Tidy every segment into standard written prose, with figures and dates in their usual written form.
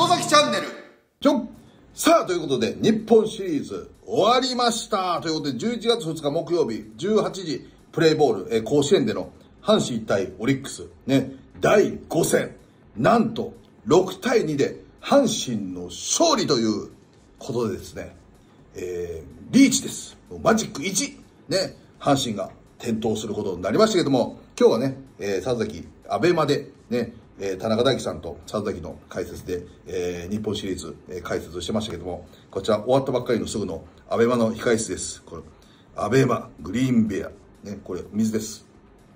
外崎チャンネル。さあ、ということで、日本シリーズ終わりました。ということで、11月2日木曜日、18時、プレイボール、甲子園での阪神対オリックス、ね、第5戦、なんと、6対2で、阪神の勝利ということでですね、リーチです。マジック1、ね、阪神が点灯することになりましたけども、今日はね、佐々木、アベマで、ね、田中大樹さんと佐々木の解説で、日本シリーズ、解説してましたけども、こちら終わったばっかりのすぐのアベマの控室です。これ、アベマグリーンベア。ね、これ、水です。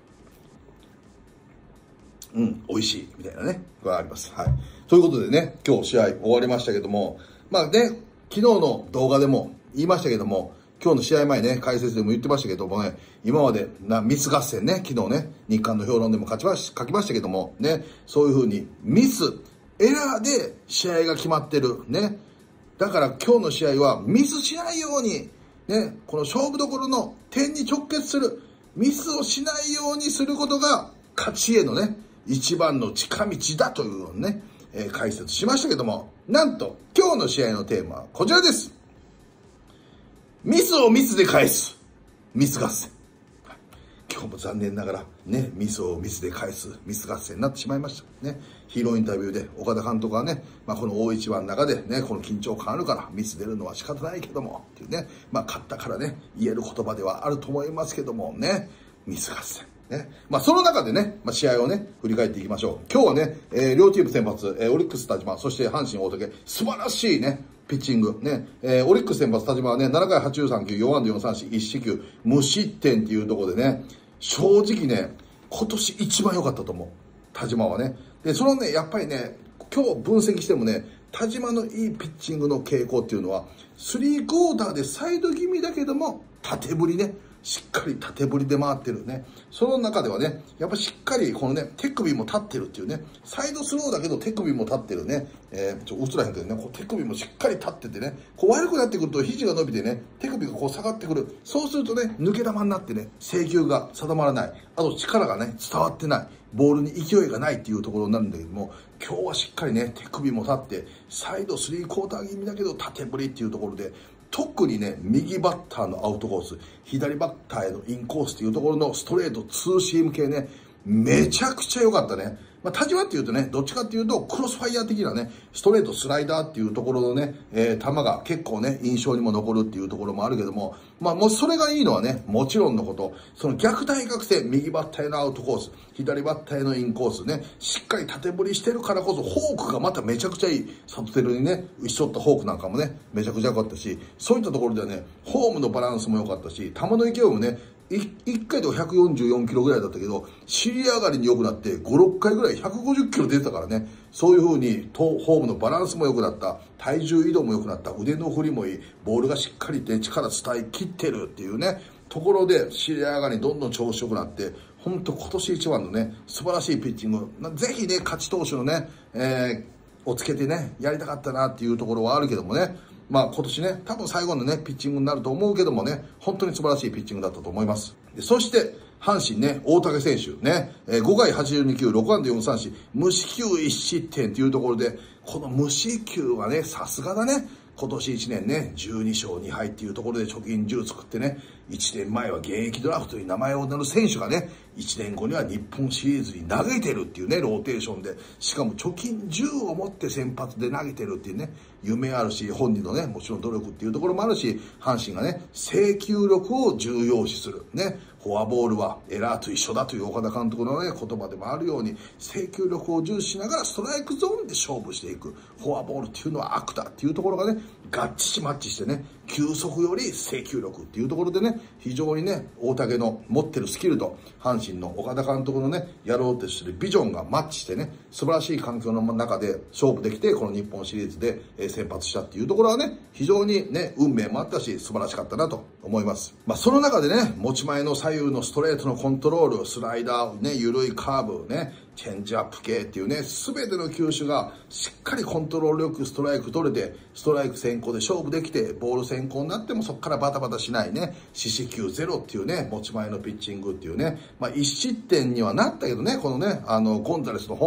美味しい、みたいなね、これあります。はい。ということでね、今日試合終わりましたけども、まあね、昨日の動画でも言いましたけども、今日の試合前ね、解説でも言ってましたけどもね、今までミス合戦ね、昨日ね、日刊の評論でも書きましたけども、ね、そういう風にミス、エラーで試合が決まってる、ね。だから今日の試合はミスしないように、ね、この勝負どころの点に直結する、ミスをしないようにすることが、勝ちへのね、一番の近道だというのをね、解説しましたけども、なんと今日の試合のテーマはこちらです。ミスをミスで返す。ミス合戦。今日も残念ながらね、ミスをミスで返すミス合戦になってしまいました。ね、ヒーローインタビューで岡田監督はね、この大一番の中でね、この緊張感あるからミス出るのは仕方ないけども、っていうね、勝ったからね、言える言葉ではあると思いますけどもね、ミス合戦。ね。その中でね、試合をね、振り返っていきましょう。今日はね、両チーム先発、オリックス田島、そして阪神大竹、素晴らしいね、ピッチング。ね、オリックス先発田島はね、7回83球、4安打4三振、1四球、無失点っていうところでね、正直ね、今年一番良かったと思う。田島はね。で、そのね、やっぱりね、今日分析してもね、田島のいいピッチングの傾向っていうのは、3クォーターでサイド気味だけども、縦振りね。しっかり縦振りで回ってるね。その中ではね、やっぱしっかりこのね、手首も立ってるっていうね、サイドスローだけど手首も立ってるね、映らへんけどね、こう手首もしっかり立っててね、こう悪くなってくると肘が伸びてね、手首がこう下がってくる。そうするとね、抜け球になってね、制球が定まらない。あと力がね、伝わってない。ボールに勢いがないっていうところになるんだけども、今日はしっかりね、手首も立って、サイド3クォーター気味だけど縦振りっていうところで、特にね、右バッターのアウトコース、左バッターへのインコースっていうところのストレート、ツーシーム系ね、めちゃくちゃ良かったね。田島っていうとね、どっちかっていうと、クロスファイヤー的なね、ストレート、スライダーっていうところのね、球が結構ね、印象にも残るっていうところもあるけども、もうそれがいいのはね、もちろんのこと、その逆対角線、右バッターへのアウトコース、左バッターへのインコースね、しっかり縦振りしてるからこそ、フォークがまためちゃくちゃいい。サトテルにね、打ち取ったフォークなんかもね、めちゃくちゃ良かったし、そういったところではね、フォームのバランスも良かったし、球の勢いもね、1回で144キロぐらいだったけど、尻上がりに良くなって、5、6回ぐらい150キロ出てたからね、そういう風にフォームのバランスも良くなった、体重移動も良くなった、腕の振りもいい、ボールがしっかりね、力伝えきってるっていうね、ところで尻上がりにどんどん調子良くなって、本当今年一番のね、素晴らしいピッチング、ぜひね、勝ち投手のね、をつけてね、やりたかったなっていうところはあるけどもね、今年ね、多分最後のね、ピッチングになると思うけどもね、本当に素晴らしいピッチングだったと思います。でそして、阪神ね、大竹選手ね、5回82球、6安打4三振、無四球1失点というところで、この無四球はね、さすがだね。今年1年ね、12勝2敗っていうところで貯金10作ってね、1年前は現役ドラフトに名前を名乗る選手がね、1年後には日本シリーズに投げてるっていうね、ローテーションで、しかも貯金10を持って先発で投げてるっていうね、夢あるし、本人のね、もちろん努力っていうところもあるし、阪神がね、制球力を重要視する。ね、フォアボールはエラーと一緒だという岡田監督のね、言葉でもあるように、制球力を重視しながらストライクゾーンで勝負していく。フォアボールっていうのは悪だっていうところがね、合致しマッチしてね、球速より制球力っていうところでね、非常にね、大竹の持ってるスキルと、阪神の岡田監督のね、やろうとするビジョンがマッチしてね、素晴らしい環境の中で勝負できて、この日本シリーズで先発したっていうところはね、非常にね、運命もあったし、素晴らしかったなと思います。その中でね、持ち前の左右のストレートのコントロール、スライダー、ね、緩いカーブ、ね、チェンジアップ系っていうね、すべての球種がしっかりコントロールよくストライク取れて、ストライク先行で勝負できて、ボール先行になってもそこからバタバタしないね、四死球ゼロっていうね、持ち前のピッチングっていうね、1失点にはなったけどね、このね、ゴンザレスのホームラン、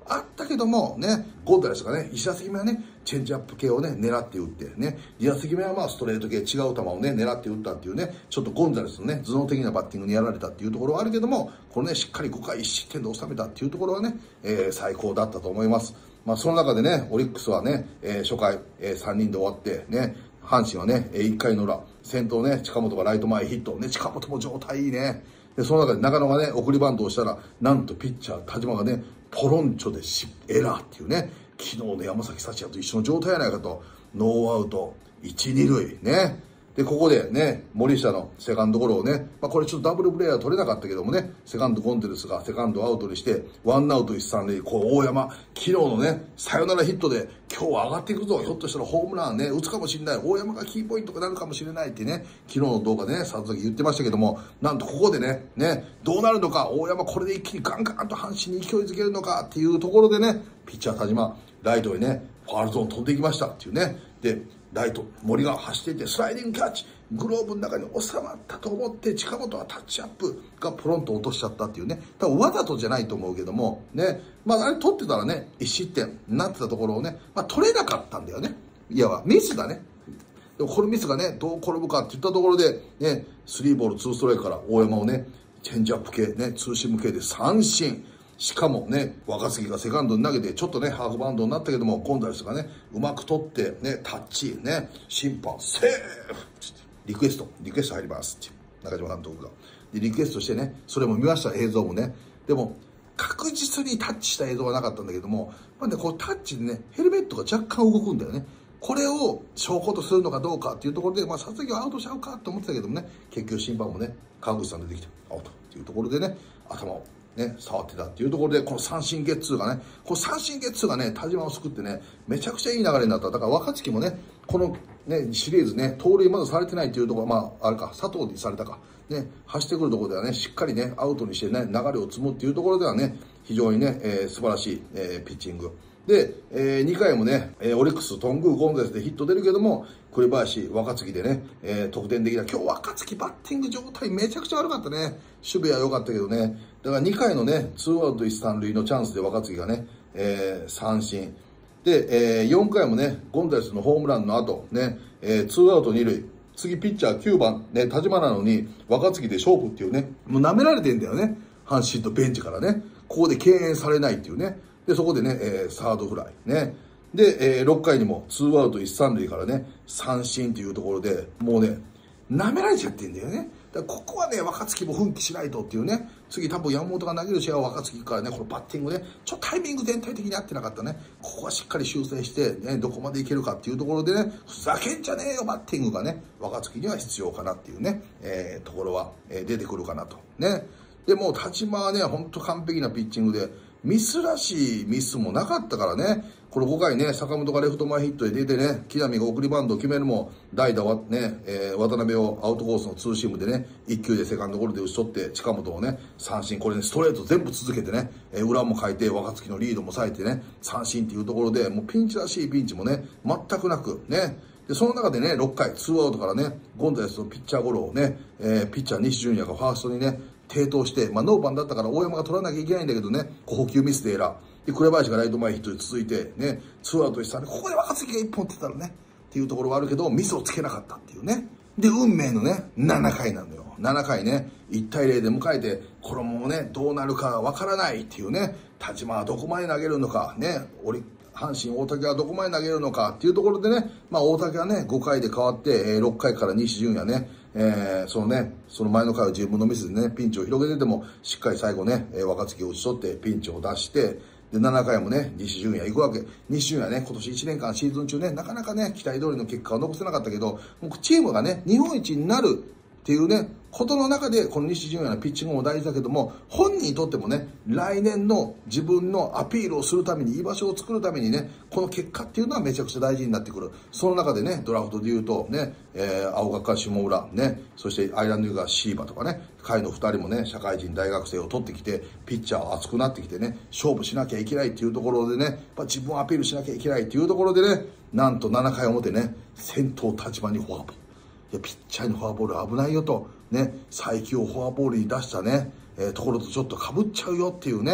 あったけども、ね、ゴンザレスがね、1打席目はね、チェンジアップ系をね、狙って打って、ね、2打席目はまあストレート系、違う球をね、狙って打ったっていうね、ちょっとゴンザレスのね、頭脳的なバッティングにやられたっていうところはあるけども、このね、しっかり5回1失点で収めたっていうところはね、最高だったと思います。まあ、その中でね、オリックスはね、初回、3人で終わって、ね、阪神はね、1回の裏、先頭ね、近本がライト前ヒット、ね、近本も状態いいね。で、その中で中野がね、送りバントをしたら、なんとピッチャー、田島がね、ポロンチョでエラーっていうね、昨日の山崎幸也と一緒の状態やないかと、ノーアウト、1、2塁、ね。で、ここでね、森下のセカンドゴロをね、まあこれちょっとダブルプレーは取れなかったけどもね、セカンドゴンテレスがセカンドアウトにして、ワンアウト一三塁、こう大山、昨日のね、サヨナラヒットで、今日は上がっていくぞ、ひょっとしたらホームランね、打つかもしれない、大山がキーポイントになるかもしれないってね、昨日の動画でね、佐々木言ってましたけども、なんとここでね、どうなるのか、大山これで一気にガンガンと阪神に勢いづけるのかっていうところでね、ピッチャー田島、ライトへね、ファウルゾーン飛んでいきましたっていうね、で、ライト、森が走っていて、スライディングキャッチ、グローブの中に収まったと思って、近本はタッチアップがポロンと落としちゃったっていうね、多分わざとじゃないと思うけども、ね、まああれ取ってたらね、1失点になってたところをね、まあ取れなかったんだよね。いやミスだね。でもこのミスがね、どう転ぶかっていったところで、ね、3ボール2ストライクから大山をね、チェンジアップ系、ね、ツーシーム系で三振。しかもね、若杉がセカンドに投げて、ちょっとね、ハーフバウンドになったけども、ゴンザレスがね、うまく取って、ね、タッチ、ね、審判、セーフリクエスト入りますっていう、中島監督が。で、リクエストしてね、それも見ました、映像もね。でも、確実にタッチした映像はなかったんだけども、まあね、こうタッチでね、ヘルメットが若干動くんだよね。これを証拠とするのかどうかっていうところで、まあ、佐々木はアウトしちゃうかと思ってたけどもね、結局審判もね、川口さん出てきて、アウトっていうところでね、頭をね、触ってたっていうところで、この三振ゲッツーがね、この三振ゲッツーがね、田島を救ってね、めちゃくちゃいい流れになった。だから若月もね、このね、シリーズね、盗塁まだされてないっていうところ、まあ、あれか、佐藤にされたか。ね、走ってくるところではね、しっかりね、アウトにしてね、流れを積むっていうところではね、非常にね、素晴らしい、ピッチング。で、2回もね、オリックス、頓宮、ゴンザレスでヒット出るけども、栗林、若月でね、得点できた。今日若月バッティング状態めちゃくちゃ悪かったね。守備は良かったけどね。だから2回のね、ツーアウト1、3塁のチャンスで若月がね、三振。で、4回もね、ゴンザレスのホームランの後、ね、ツーアウト2塁。次ピッチャー9番、ね、田島なのに、若月で勝負っていうね、もう舐められてんだよね。阪神とベンチからね。ここで敬遠されないっていうね。で、そこでね、サードフライ。ね。で、6回にもツーアウト1、3塁からね、三振というところで、もうね、舐められちゃってんだよね。だからここはね、若月も奮起しないとっていうね、次多分山本が投げる試合は若月からね、このバッティングね、ちょっとタイミング全体的に合ってなかったね。ここはしっかり修正して、ね、どこまでいけるかっていうところでね、ふざけんじゃねえよ、バッティングがね、若月には必要かなっていうね、ところは、出てくるかなと。ね。で、もう田島はね、ほんと完璧なピッチングで、ミスらしいミスもなかったからね、この5回ね、坂本がレフト前ヒットで出てね、木浪が送りバントを決めるも、代打はね、渡辺をアウトコースのツーシームでね、1球でセカンドゴロで打ち取って、近本をね、三振、これね、ストレート全部続けてね、裏も書いて、若月のリードも抑えてね、三振っていうところで、もうピンチらしいピンチもね、全くなく、ね、で、その中でね、6回、ツーアウトからね、ゴンザレスのピッチャーゴロをね、ピッチャー西純也がファーストにね、抵当して、まあ、ノーバンだったから大山が取らなきゃいけないんだけどね、補給ミスでエラー。で、紅林がライト前ヒットで続いて、ね、ツーアウト1、3で、ここで若月が1本打ってたらね、っていうところはあるけど、ミスをつけなかったっていうね。で、運命のね、7回なのよ。7回ね、1対0で迎えて、これもね、どうなるかわからないっていうね、田島はどこまで投げるのか、ね、阪神大竹はどこまで投げるのかっていうところでね、まあ大竹はね、5回で変わって、6回から西純也ね、その前の回は自分のミスでね、ピンチを広げてても、しっかり最後ね、若月を打ち取ってピンチを出して、で、7回もね、西純也行くわけ。西純也ね、今年1年間シーズン中ね、なかなかね、期待通りの結果を残せなかったけど、チームがね、日本一になるっていうね、ことの中で、この西純也のピッチングも大事だけども、本人にとってもね、来年の自分のアピールをするために、居場所を作るためにね、この結果っていうのはめちゃくちゃ大事になってくる。その中でね、ドラフトで言うと、ね、青学か下浦、ね、そしてアイランドがシーバとかね、下位の2人もね、社会人大学生を取ってきて、ピッチャー熱くなってきてね、勝負しなきゃいけないっていうところでね、やっぱ自分をアピールしなきゃいけないっていうところでね、なんと7回表ね、先頭立場にフォアボール。いや、ピッチャーにフォアボール危ないよと、ね、才木をフォアボールに出したね、ところとちょっと被っちゃうよっていうね、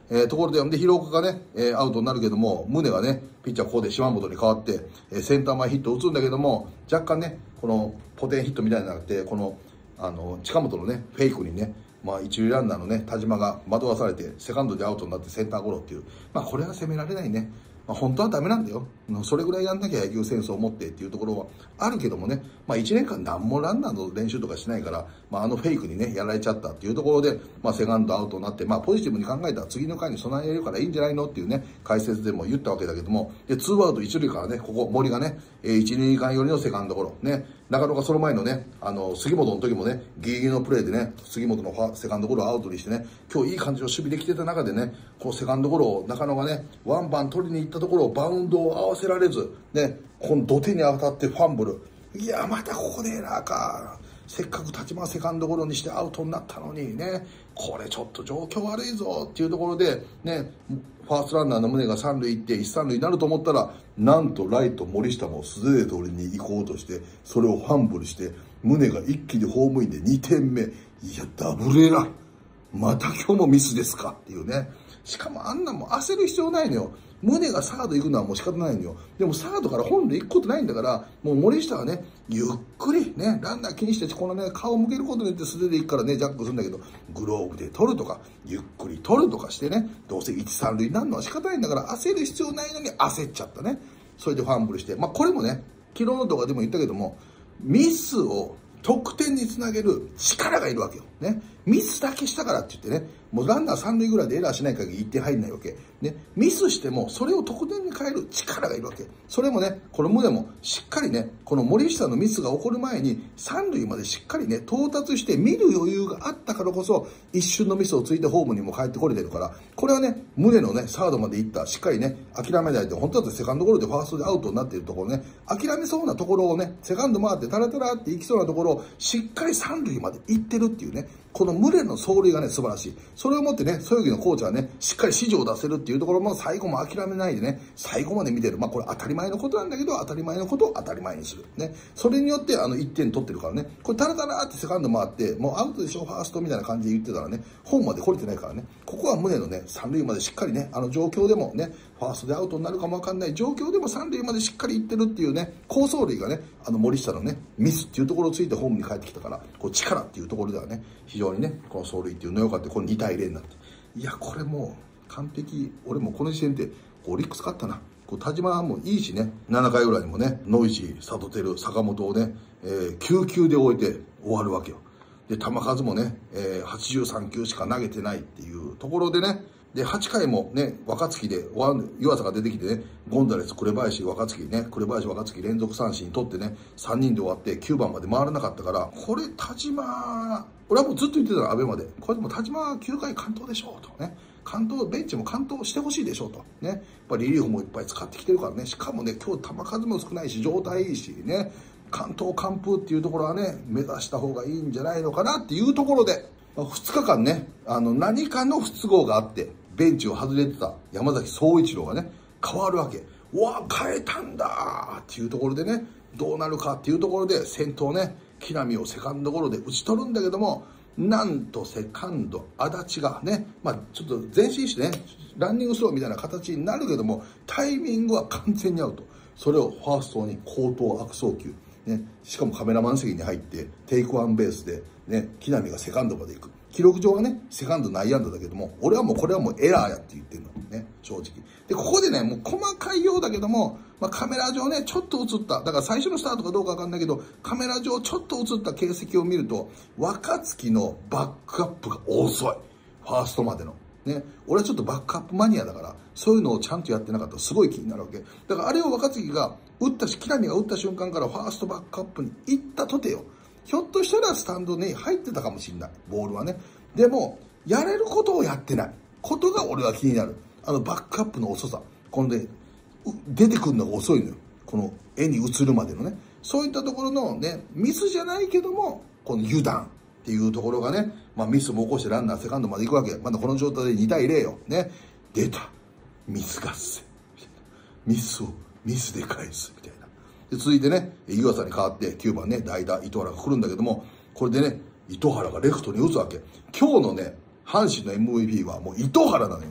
ところで、広岡がね、アウトになるけども、宗がね、ピッチャーここで島本に変わって、センター前ヒットを打つんだけども、若干ね、このポテンヒットみたいになって、この、近本のね、フェイクにね、一塁ランナーのね、田島が惑わされて、セカンドでアウトになってセンターゴロっていう。これは責められないね。本当はダメなんだよ。それぐらいやんなきゃ野球センスを持ってっていうところはあるけどもね、1年間何もランナーの練習とかしないから、フェイクにね、やられちゃったっていうところで、セカンドアウトになって、ポジティブに考えたら次の回に備えれるからいいんじゃないのっていうね、解説でも言ったわけだけども、で、ツーアウト一塁からね、ここ、森がね、一、二塁間寄りのセカンドゴロ、ね、なかなかその前のね、杉本の時もね、ギリギリのプレーでね、杉本のセカンドゴロをアウトにしてね、今日いい感じの守備できてた中でね、このセカンドゴロを中野がね、ワンバン取りに行ったところをバウンドを合わせられず、ね、この土手に当たってファンブル。いや、またここでエラーか。せっかく立間セカンドゴロにしてアウトになったのにね、これちょっと状況悪いぞっていうところで、ね、ファーストランナーの宗が三塁行って一三塁になると思ったら、なんとライト森下も素手で取りに行こうとして、それをファンブルして、宗が一気にホームインで2点目。いや、ダブルエラー。また今日もミスですかっていうね。しかもあんなもん焦る必要ないのよ。宗がサード行くのはもう仕方ないのよ。でもサードから本塁行くことないんだから、もう森下はね、ゆっくりね、ランナー気にして、このね、顔を向けることによって素手で行くからね、ジャックするんだけど、グローブで取るとか、ゆっくり取るとかしてね、どうせ1、3塁になるのは仕方ないんだから、焦る必要ないのに焦っちゃったね。それでファンブルして。これもね、昨日の動画でも言ったけども、ミスを得点につなげる力がいるわけよ。ね。ミスだけしたからって言ってね、もうランナー三塁ぐらいでエラーしない限り1点入んないわけ。ね。ミスしても、それを得点に変える力がいるわけ。それもね、この宗もしっかりね、この森下のミスが起こる前に、三塁までしっかりね、到達して見る余裕があったからこそ、一瞬のミスをついてホームにも帰ってこれてるから、これはね、宗のね、サードまで行った、しっかりね、諦めないで、本当だってセカンドゴロでファーストでアウトになっているところね、諦めそうなところをね、セカンド回ってタラタラって行きそうなところを、しっかり三塁まで行ってるっていうね、この宗の走塁がね、素晴らしい。それをもってね、そよぎのコーチはね、しっかり指示を出せるっていうところも最後も諦めないでね、最後まで見てる。これ当たり前のことなんだけど、当たり前のことを当たり前にする。ね。それによって1点取ってるからね、これタラタラってセカンド回って、もうアウトでしょ、ファーストみたいな感じで言ってたらね、ホームまで来れてないからね、ここは宗のね、三塁までしっかりね、状況でもね、ファーストでアウトになるかもわかんない状況でも三塁までしっかり行ってるっていうね、好走塁がね、森下のね、ミスっていうところをついてホームに帰ってきたから、こう力っていうところではね、非常にね、この走塁っていうのよかった。これ2対0になって。いや、これもう完璧。俺もこの時点でオリックス勝ったな。田島もいいしね、7回ぐらいにもね、ノイジー、サトテル、坂本をね、9球で終えて終わるわけよ。で、球数もね、83球しか投げてないっていうところでね、で、8回もね、若月で、湯浅が出てきてね、ゴンザレス、紅林、若月ね、紅林、若月連続三振取ってね、3人で終わって9番まで回らなかったから、これ、田島、俺はもうずっと言ってたの、アベまで。これでも田島は9回完投でしょうとね。完投、ベンチも完投してほしいでしょうと。ね。やっぱりリリーフもいっぱい使ってきてるからね。しかもね、今日球数も少ないし、状態いいしね。完投完封っていうところはね、目指した方がいいんじゃないのかなっていうところで、2日間ね、何かの不都合があって、ベンチを外れてた山崎総一郎がね、変わるわけ。うわ、変えたんだっていうところでね、どうなるかっていうところで、先頭ね、木浪をセカンドゴロで打ち取るんだけども、なんとセカンド、足立がね、ちょっと前進してね、ランニングスローみたいな形になるけども、タイミングは完全にアウト。それをファーストに後頭悪送球。ね、しかもカメラマン席に入って、テイクワンベースで、ね、木浪がセカンドまで行く。記録上はね、セカンド内野安打だけども、俺はもうこれはもうエラーやって言ってるのね、正直。で、ここでね、もう細かいようだけども、カメラ上ね、ちょっと映った。だから最初のスタートかどうかわかんないけど、カメラ上ちょっと映った形跡を見ると、若月のバックアップが遅い。ファーストまでの。ね。俺はちょっとバックアップマニアだから、そういうのをちゃんとやってなかったらすごい気になるわけ。だからあれを若月が打ったし、木浪が打った瞬間からファーストバックアップに行ったとてよ。ひょっとしたらスタンドに入ってたかもしれない。ボールはね。でも、やれることをやってない。ことが俺は気になる。バックアップの遅さ。このね、出てくるのが遅いのよ。この絵に映るまでのね。そういったところのね、ミスじゃないけども、この油断っていうところがね、ミスも起こしてランナーセカンドまで行くわけ。まだこの状態で2対0よ。ね。出た。ミス合戦。ミスをミスで返す。みたいな。で、続いてね、湯浅に変わって9番ね、代打、糸原が来るんだけども、これでね、糸原がレフトに打つわけ。今日のね、阪神の MVP はもう糸原なのよ。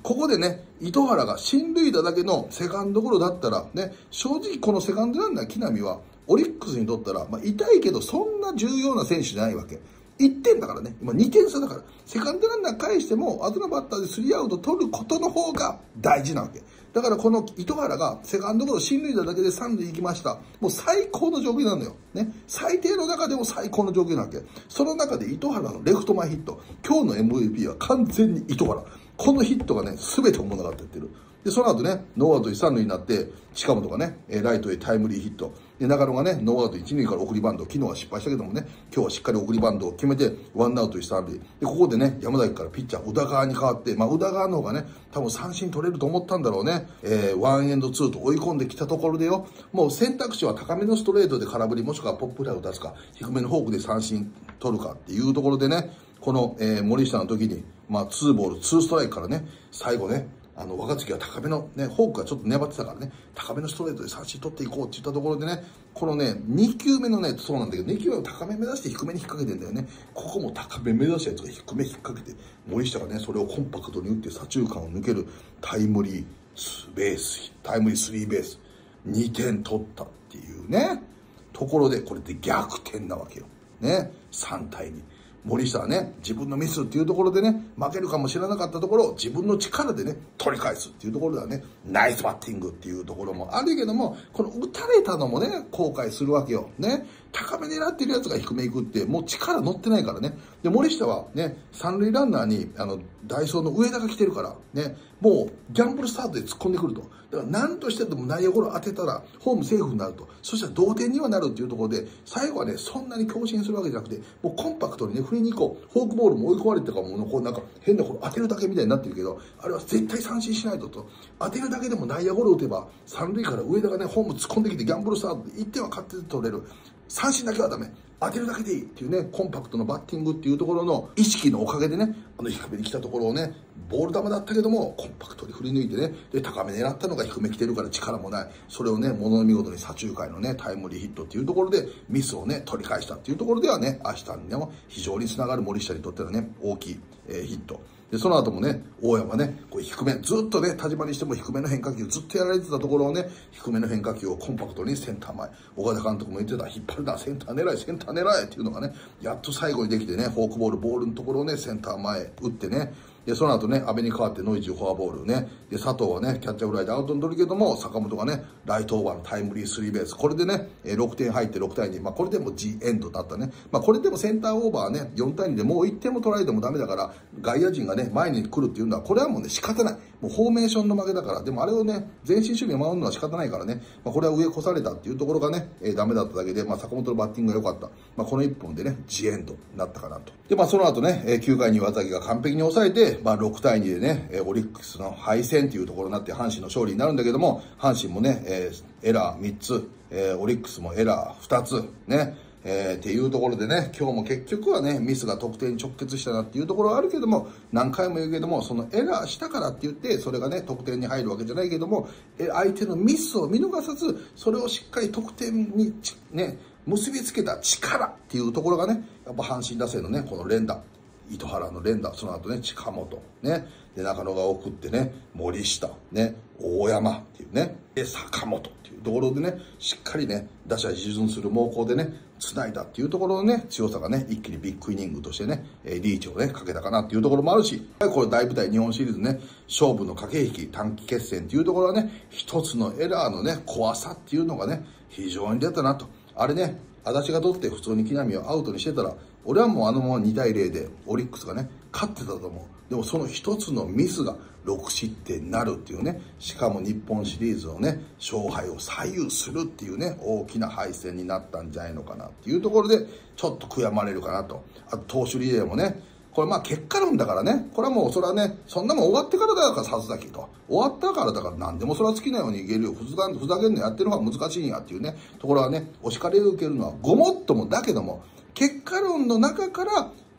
ここでね、糸原が進塁打だけのセカンドゴロだったら、ね、正直このセカンドランナー木浪は、オリックスにとったら、痛いけどそんな重要な選手じゃないわけ。1点だからね。今2点差だから。セカンドランナー返しても、後のバッターで3アウト取ることの方が大事なわけ。だからこの糸原がセカンドゴロ進塁打だけで3塁行きました。もう最高の状況なのよ。ね。最低の中でも最高の状況なわけ。その中で糸原のレフト前ヒット。今日の MVP は完全に糸原。このヒットがね、全てを物語って言ってる。で、その後ね、ノーアウト一三塁になって、近本がね、ライトへタイムリーヒット。で、中野がね、ノーアウト一塁から送りバント。昨日は失敗したけどもね、今日はしっかり送りバントを決めて、ワンアウト一三塁。で、ここでね、山崎からピッチャー、宇田川に変わって、宇田川の方がね、多分三振取れると思ったんだろうね。ワンエンドツーと追い込んできたところでよ、もう選択肢は高めのストレートで空振り、もしくはポップフライを出すか、低めのフォークで三振取るかっていうところでね、この、森下の時に、ツーボール、ツーストライクからね、最後ね、若月は高めのね、フォークがちょっと粘ってたからね、高めのストレートで三振取っていこうって言ったところでね、このね、2球目のね、そうなんだけど、2球目を高め目指して低めに引っ掛けてんだよね。ここも高め目指したやつが低め引っ掛けて、森下がね、それをコンパクトに打って左中間を抜けるタイムリースリーベース、2点取ったっていうね、ところで、これで逆転なわけよ。ね、3対2。森下はね、自分のミスっていうところでね、負けるかもしれなかったところを自分の力でね、取り返すっていうところではね、ナイスバッティングっていうところもあるけども、この打たれたのもね、後悔するわけよ。ね。高め狙ってるやつが低め行くって、もう力乗ってないからね。で、森下はね、三塁ランナーに、ダイソーの上田が来てるから、ね、もう、ギャンブルスタートで突っ込んでくると。だから、何としてでも内野ゴロ当てたら、ホームセーフになると。そしたら同点にはなるっていうところで、最後はね、そんなに強振するわけじゃなくて、もうコンパクトにね、振りに行こう。フォークボールも追い込まれてからもう、こうなんか変なこれ当てるだけみたいになってるけど、あれは絶対三振しないと。当てるだけでも内野ゴロ打てば、三塁から上田がね、ホーム突っ込んできてギャンブルスタートで1点は勝手に取れる。三振だけはダメ。当てるだけでいいっていうね、コンパクトなバッティングっていうところの意識のおかげでね、低めに来たところをね、ボール球だったけども、コンパクトに振り抜いてね、で、高め狙ったのが低め来てるから力もない。それをね、ものの見事に左中間のね、タイムリーヒットっていうところで、ミスをね、取り返したっていうところではね、明日にも非常につながる森下にとってはね、大きい、ヒット。で、その後もね、大山ね、こう低め、ずっとね、田島にしても低めの変化球ずっとやられてたところをね、低めの変化球をコンパクトにセンター前。岡田監督も言ってた、引っ張るな、センター狙い、センター狙いっていうのがね、やっと最後にできてね、フォークボールのところをね、センター前打ってね、で、その後ね、阿部に代わってノイジーフォアボールね、で、佐藤はね、キャッチャーフライでアウトに取るけども、坂本がね、ライトオーバーのタイムリースリーベース。これでね、6点入って6対2。これでも G エンドだったね。これでもセンターオーバーね、4対2でもう1点も取られてもダメだから、外野陣がね、前に来るっていうのは、これはもうね、仕方ない。もうフォーメーションの負けだから、でもあれをね、前進守備を守るのは仕方ないからね、これは上越されたっていうところがね、ダメだっただけで、坂本のバッティングが良かった。この1本でね、G エンドになったかなと。で、その後ね、9回に岩崎が完璧に抑えて、6対2でね、オリックスの敗戦っていうところになって、阪神の勝利になるんだけども、阪神もね、エラー3つ、オリックスもエラー2つ、ね、っていうところでね、今日も結局はね、ミスが得点に直結したなっていうところはあるけども、何回も言うけども、そのエラーしたからって言って、それがね、得点に入るわけじゃないけども、相手のミスを見逃さず、それをしっかり得点にね、結びつけた力っていうところがね、やっぱ阪神打線のね、この連打。糸原の連打、その後ね、近本、ね、で、中野が送ってね、森下、ね、大山っていうね、で、坂本っていうところでね、しっかりね、打者一巡する猛攻でね、繋いだっていうところのね、強さがね、一気にビッグイニングとしてね、リーチをね、かけたかなっていうところもあるし、これ大舞台日本シリーズね、勝負の駆け引き、短期決戦っていうところはね、一つのエラーのね、怖さっていうのがね、非常に出たなと。あれね、足立が取って普通に木浪をアウトにしてたら、俺はもうあのまま2対0でオリックスがね、勝ってたと思う。でもその一つのミスが6失点になるっていうね、しかも日本シリーズをね、勝敗を左右するっていうね、大きな敗戦になったんじゃないのかなっていうところで、ちょっと悔やまれるかなと。あと投手リレーもね、これ結果論だからね、これはもうそれはね、そんなもん終わってからだからさすだけと。終わったからだから何でもそれは好きなようにいけるよ。ふざけんのやってる方が難しいんやっていうね、ところはね、お叱りを受けるのはごもっともだけども、結果論の中から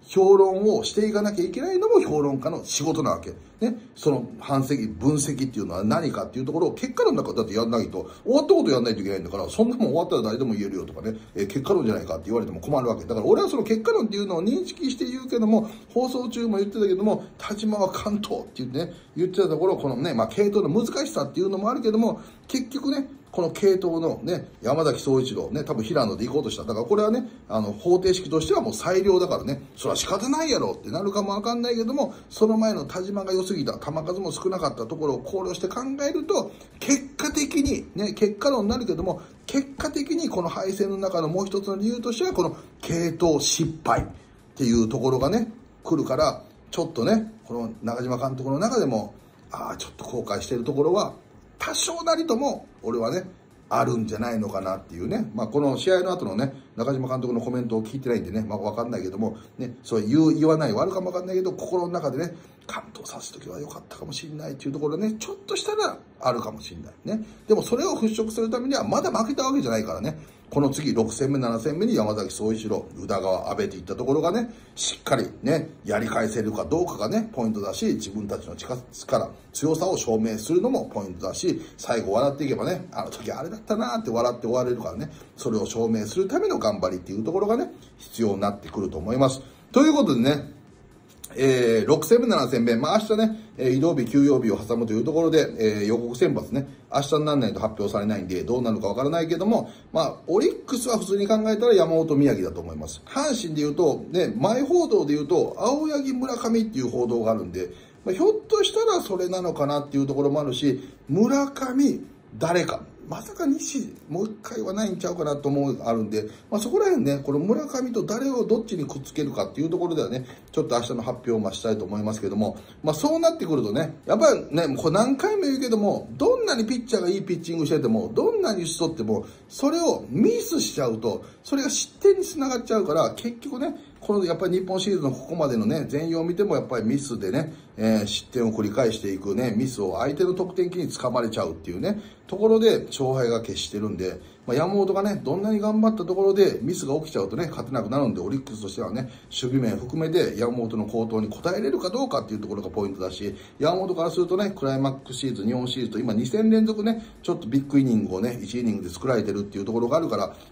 評論をしていかなきゃいけないのも評論家の仕事なわけ。ね。その分析っていうのは何かっていうところを結果論の中だってやんないと、終わったことやんないといけないんだから、そんなもん終わったら誰でも言えるよとかね、結果論じゃないかって言われても困るわけ。だから俺はその結果論っていうのを認識して言うけども、放送中も言ってたけども、田島は関東って言ってね、言ってたところ、このね、系統の難しさっていうのもあるけども、結局ね、この系統のね、山崎総一郎ね、多分平野で行こうとした。だからこれはね、方程式としてはもう最良だからね、それは仕方ないやろってなるかもわかんないけども、その前の田島が良すぎた、球数も少なかったところを考慮して考えると、結果的に、ね、結果論になるけども、結果的にこの敗戦の中のもう一つの理由としては、この系統失敗っていうところがね、来るから、ちょっとね、この中島監督の中でも、ちょっと後悔してるところは、多少なりとも、俺はね、あるんじゃないのかなっていうね。この試合の後のね、中島監督のコメントを聞いてないんでね、わかんないけども、ね、そう言わないはあるかもわかんないけど、心の中でね、完投さすときは良かったかもしれないっていうところでね、ちょっとしたらあるかもしれないね。でもそれを払拭するためには、まだ負けたわけじゃないからね。この次、6戦目、7戦目に山崎総一郎、宇田川、阿部っていったところがね、しっかりね、やり返せるかどうかがね、ポイントだし、自分たちの力、強さを証明するのもポイントだし、最後笑っていけばね、あの時あれだったなーって笑って終われるからね、それを証明するための頑張りっていうところがね、必要になってくると思います。ということでね、6戦目、7戦目、明日ね、移動日、休養日を挟むというところで、予告先発ね、明日にならないと発表されないんで、どうなるかわからないけども、オリックスは普通に考えたら山本宮城だと思います。阪神で言うと、ね、前報道で言うと、青柳村上っていう報道があるんで、ひょっとしたらそれなのかなっていうところもあるし、村上、誰か。まさか西、もう一回はないんちゃうかなと思うあるんで、そこら辺ね、この村上と誰をどっちにくっつけるかっていうところではね、ちょっと明日の発表を待ちたいと思いますけども、そうなってくるとね、やっぱりね、これ何回も言うけども、どんなにピッチャーがいいピッチングしてても、どんなに打ち取っても、それをミスしちゃうと、それが失点につながっちゃうから、結局ね、このやっぱり日本シリーズのここまでのね、全容を見てもやっぱりミスでね、失点を繰り返していくね、ミスを相手の得点機に掴まれちゃうっていうね、ところで勝敗が決してるんで、山本がね、どんなに頑張ったところでミスが起きちゃうとね、勝てなくなるんで、オリックスとしてはね、守備面含めて山本の好投に応えれるかどうかっていうところがポイントだし、山本からするとね、クライマックスシリーズ、日本シリーズと今2戦連続ね、ちょっとビッグイニングをね、1イニングで作られてるっていうところがあるから、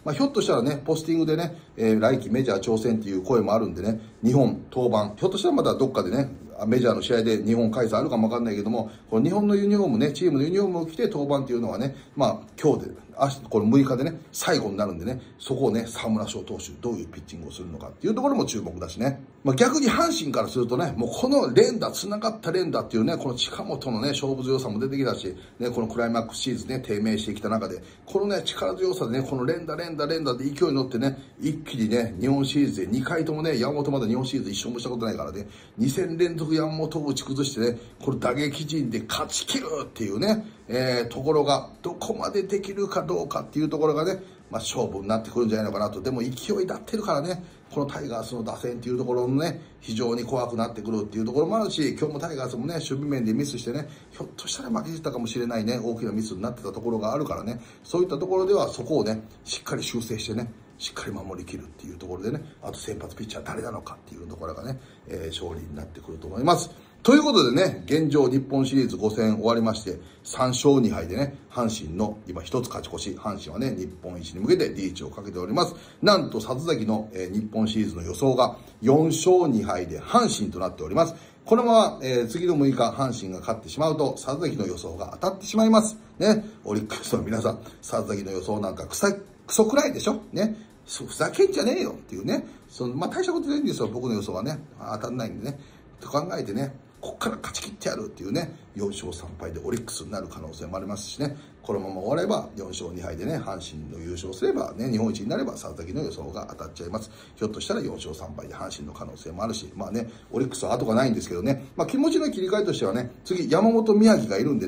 ひょっとしたらね、ポスティングでね、来季メジャー挑戦っていう声もあるんでね、日本登板、ひょっとしたらまたどっかでね、メジャーの試合で日本開催あるかもわかんないけども、この日本のユニフォームね、チームのユニフォームを着て登板っていうのはね、今日で、この6日でね、最後になるんでね、そこをね、沢村賞投手、どういうピッチングをするのかっていうところも注目だしね。逆に阪神からするとね、もうこの連打、繋がった連打っていうね、この近本のね、勝負強さも出てきたし、ね、このクライマックスシリーズね、低迷してきた中で、このね、力強さでね、この連打で勢いに乗ってね、一気にね、日本シリーズで2回ともね、山本まだ日本シリーズ一勝もしたことないからね、2戦連続山本を打ち崩してね、これ打撃陣で勝ち切るっていうね、ところがどこまでできるかどうかっていうところがね、勝負になってくるんじゃないのかなと。でも勢い立ってるからね、このタイガースの打線っていうところもね、非常に怖くなってくるっていうところもあるし、今日もタイガースもね、守備面でミスしてね、ひょっとしたら負けてたかもしれないね、大きなミスになってたところがあるからね、そういったところではそこをね、しっかり修正してね、しっかり守りきるっていうところでね、あと先発ピッチャー誰なのかっていうところがね、勝利になってくると思います。ということでね、現状日本シリーズ5戦終わりまして、3勝2敗でね、阪神の今一つ勝ち越し、阪神はね、日本一に向けてリーチをかけております。なんと里崎の、日本シリーズの予想が4勝2敗で阪神となっております。このまま、次の6日阪神が勝ってしまうと、里崎の予想が当たってしまいます。ね、オリックスの皆さん、里崎の予想なんかクソくらいでしょね。ふざけんじゃねえよっていうね。大したことないんですよ、僕の予想はね。当たんないんでね。と考えてね、こっから勝ち切ってやるっていうね、4勝3敗でオリックスになる可能性もありますしね、このまま終われば4勝2敗でね、阪神の優勝すればね、日本一になれば里崎の予想が当たっちゃいます。ひょっとしたら4勝3敗で阪神の可能性もあるし、オリックスは後がないんですけどね、気持ちの切り替えとしてはね、次山本宮城がいるんでね、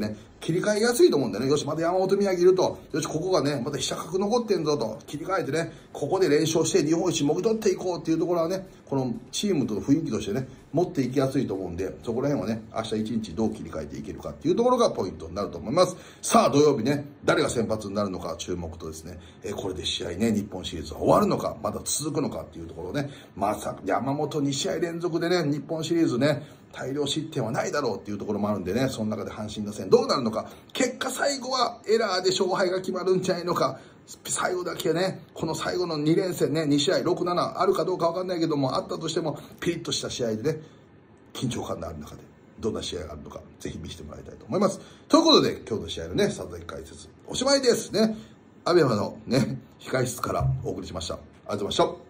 切り替えやすいと思うんだよね。よし、また山本宮城いると、よし、ここがね、また飛車角残ってんぞと、切り替えてね、ここで連勝して日本一もぎ取っていこうっていうところはね、このチームとの雰囲気としてね、持っていきやすいと思うんで、そこら辺はね、明日一日どう切り替えていけるかっていうところがポイントになると思います。さあ、土曜日ね、誰が先発になるのか注目とですね、これで試合ね、日本シリーズは終わるのか、まだ続くのかっていうところね、まさか山本2試合連続でね、日本シリーズね、大量失点はないだろうっていうところもあるんでね、その中で阪神打線どうなるのか、結果最後はエラーで勝敗が決まるんじゃないのか、最後だけね、この最後の2連戦ね、2試合、6、7あるかどうかわかんないけども、あったとしても、ピリッとした試合でね、緊張感のある中で、どんな試合があるのか、ぜひ見せてもらいたいと思います。ということで、今日の試合のね、佐々木解説、おしまいですね。アベマのね、控室からお送りしました。ありがとうございました。